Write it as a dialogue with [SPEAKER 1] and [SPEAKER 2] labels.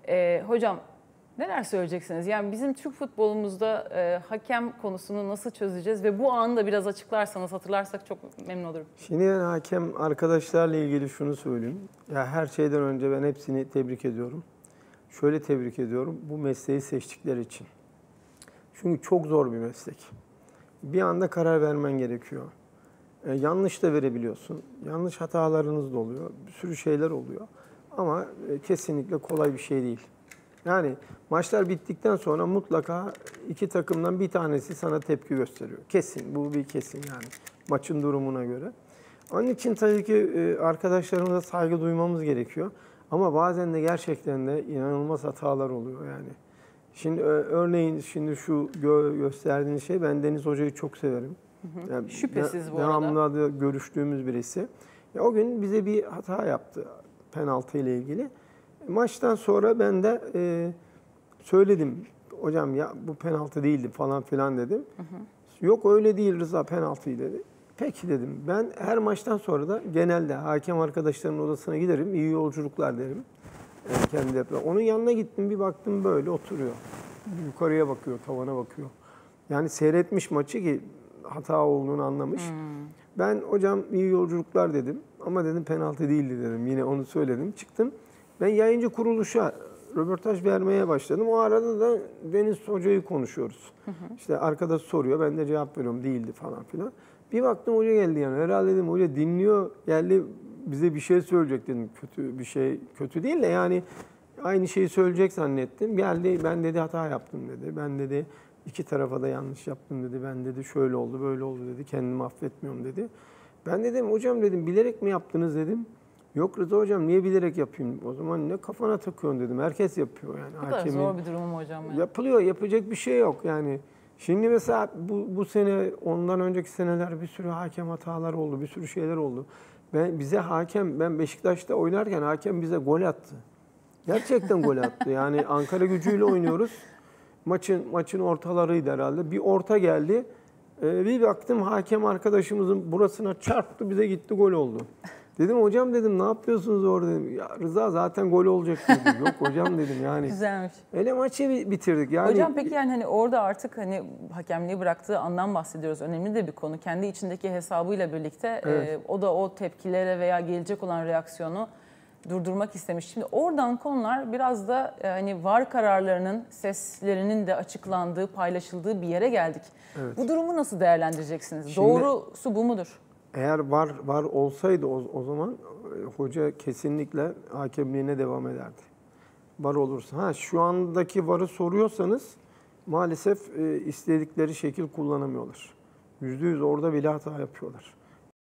[SPEAKER 1] Hocam neler söyleyeceksiniz? Yani bizim Türk futbolumuzda hakem konusunu nasıl çözeceğiz ve bu anı da biraz açıklarsanız, hatırlarsak çok memnun olurum.
[SPEAKER 2] Şimdi ben hakem arkadaşlarla ilgili şunu söyleyeyim. Ya her şeyden önce ben hepsini tebrik ediyorum. Şöyle tebrik ediyorum, bu mesleği seçtikleri için. Çünkü çok zor bir meslek. Bir anda karar vermen gerekiyor. Yanlış da verebiliyorsun. Yanlış hatalarınız da oluyor. Bir sürü şeyler oluyor. Ama kesinlikle kolay bir şey değil. Yani maçlar bittikten sonra mutlaka iki takımdan bir tanesi sana tepki gösteriyor. Kesin, bu bir kesin yani maçın durumuna göre. Onun için tabii ki arkadaşlarımıza saygı duymamız gerekiyor. Ama bazen de gerçekten de inanılmaz hatalar oluyor yani. Şimdi örneğin şimdi şu gösterdiğiniz şey, ben Deniz Hoca'yı çok severim. Yani
[SPEAKER 1] Şüphesiz bu arada.
[SPEAKER 2] devamlı da görüştüğümüz birisi. O gün bize bir hata yaptı penaltı ile ilgili. Maçtan sonra ben de söyledim. Hocam ya bu penaltı değildi falan filan dedim. Yok öyle değil Rıza, penaltıydı dedi. Peki dedim. Ben her maçtan sonra da genelde hakem arkadaşlarımın odasına giderim. İyi yolculuklar derim. Kendi deprem. Onun yanına gittim, bir baktım böyle oturuyor. Yukarıya bakıyor, tavana bakıyor. Yani seyretmiş maçı ki hata olduğunu anlamış. Ben hocam iyi yolculuklar dedim. Ama dedim penaltı değildi dedim. Yine onu söyledim. Çıktım. Ben yayıncı kuruluşa röportaj vermeye başladım. O arada da Deniz Hoca'yı konuşuyoruz. İşte arkadaş soruyor, ben de cevap veriyorum, değildi falan filan. Bir baktım hoca geldi yani. Herhalde dedim hoca dinliyor, geldi bize bir şey söyleyecek dedim. Kötü bir şey, kötü değil de yani aynı şeyi söyleyecek zannettim. Geldi, ben dedi hata yaptım dedi. Ben dedi iki tarafa da yanlış yaptım dedi. Ben dedi şöyle oldu, böyle oldu dedi. Kendimi affetmiyorum dedi. Ben dedim hocam dedim bilerek mi yaptınız dedim. Yok Rıza hocam niye bilerek yapayım? O zaman ne kafana takıyorsun dedim. Herkes yapıyor yani.
[SPEAKER 1] Bu kadar zor bir durum mu hocam? Yani?
[SPEAKER 2] Yapılıyor, yapacak bir şey yok yani. Şimdi mesela bu sene, ondan önceki seneler bir sürü hakem hatalar oldu, bir sürü şeyler oldu. Ben Beşiktaş'ta oynarken hakem bize gol attı. Gerçekten gol attı. Yani Ankara Gücü'yle oynuyoruz. Maçın ortalarıydı herhalde. Bir orta geldi. Bir baktım hakem arkadaşımızın burasına çarptı, bize gitti, gol oldu. Dedim hocam dedim ne yapıyorsunuz orada dedim. Ya Rıza zaten gol olacak dedi. Yok hocam dedim yani.
[SPEAKER 1] Güzelmiş.
[SPEAKER 2] Öyle maçı bitirdik. Yani
[SPEAKER 1] hocam peki yani hani orada artık hani hakemliği bıraktığı andan bahsediyoruz. Önemli de bir konu. Kendi içindeki hesabıyla birlikte
[SPEAKER 2] evet.
[SPEAKER 1] O da o tepkilere veya gelecek olan reaksiyonu durdurmak istemiş. Şimdi oradan konular biraz da hani VAR kararlarının seslerinin de açıklandığı, paylaşıldığı bir yere geldik.
[SPEAKER 2] Evet.
[SPEAKER 1] Bu durumu nasıl değerlendireceksiniz?
[SPEAKER 2] Şimdi,
[SPEAKER 1] doğrusu bu mudur?
[SPEAKER 2] Eğer var olsaydı o zaman hoca kesinlikle hakemliğine devam ederdi. VAR olursa. Şu andaki VAR'ı soruyorsanız maalesef istedikleri şekil kullanamıyorlar. %100 orada bile hata yapıyorlar.